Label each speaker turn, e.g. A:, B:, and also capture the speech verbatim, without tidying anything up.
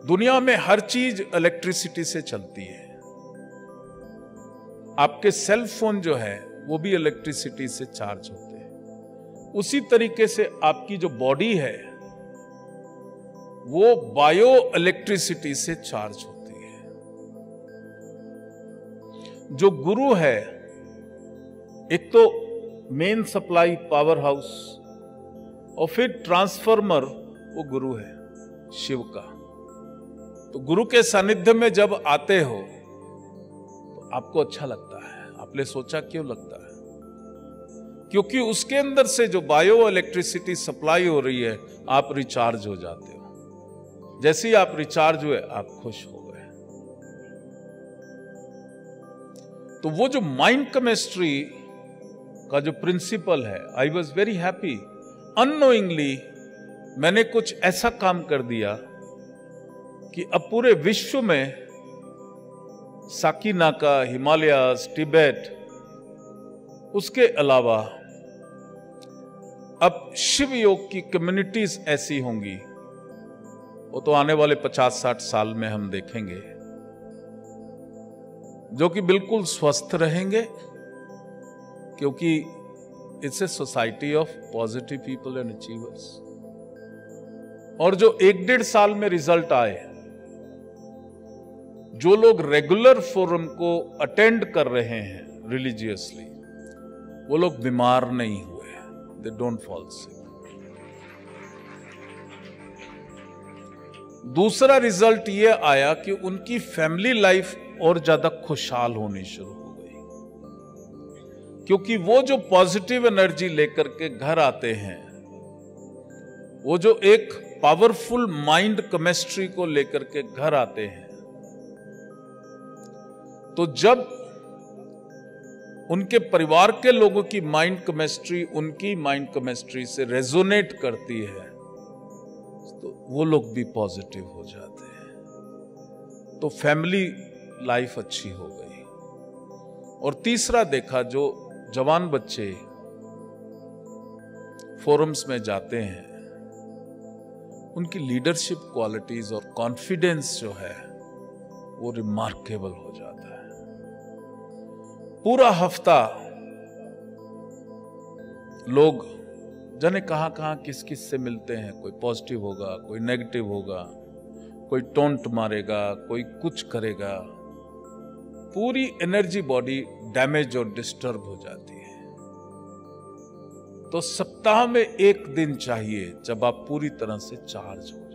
A: दुनिया में हर चीज इलेक्ट्रिसिटी से चलती है। आपके सेल फोन जो है वो भी इलेक्ट्रिसिटी से चार्ज होते हैं। उसी तरीके से आपकी जो बॉडी है वो बायो इलेक्ट्रिसिटी से चार्ज होती है। जो गुरु है, एक तो मेन सप्लाई पावर हाउस और फिर ट्रांसफार्मर, वो गुरु है शिव का। तो गुरु के सानिध्य में जब आते हो तो आपको अच्छा लगता है। आपने सोचा क्यों लगता है? क्योंकि उसके अंदर से जो बायो इलेक्ट्रिसिटी सप्लाई हो रही है, आप रिचार्ज हो जाते हो। जैसे ही आप रिचार्ज हुए, आप खुश हो गए। तो वो जो माइंड केमिस्ट्री का जो प्रिंसिपल है, I was very happy. Unknowingly मैंने कुछ ऐसा काम कर दिया कि अब पूरे विश्व में साकीनाका, हिमालयास, तिब्बत, उसके अलावा अब शिव योग की कम्युनिटीज ऐसी होंगी, वो तो आने वाले पचास साठ साल में हम देखेंगे, जो कि बिल्कुल स्वस्थ रहेंगे, क्योंकि it's a society of positive people and achievers. और जो एक डेढ़ साल में रिजल्ट आए, जो लोग रेगुलर फोरम को अटेंड कर रहे हैं रिलीजियसली, वो लोग बीमार नहीं हुए, दे डोंट फॉल सिक। दूसरा रिजल्ट ये आया कि उनकी फैमिली लाइफ और ज्यादा खुशहाल होनी शुरू हो गई, क्योंकि वो जो पॉजिटिव एनर्जी लेकर के घर आते हैं, वो जो एक पावरफुल माइंड केमिस्ट्री को लेकर के घर आते हैं, तो जब उनके परिवार के लोगों की माइंड केमिस्ट्री उनकी माइंड केमिस्ट्री से रेजोनेट करती है, तो वो लोग भी पॉजिटिव हो जाते हैं। तो फैमिली लाइफ अच्छी हो गई। और तीसरा देखा, जो जवान बच्चे फोरम्स में जाते हैं, उनकी लीडरशिप क्वालिटीज और कॉन्फिडेंस जो है वो रिमार्केबल हो जाता है। पूरा हफ्ता लोग जाने कहां कहां किस किस से मिलते हैं। कोई पॉजिटिव होगा, कोई नेगेटिव होगा, कोई टोंट मारेगा, कोई कुछ करेगा। पूरी एनर्जी बॉडी डैमेज और डिस्टर्ब हो जाती है। तो सप्ताह में एक दिन चाहिए जब आप पूरी तरह से चार्ज हो।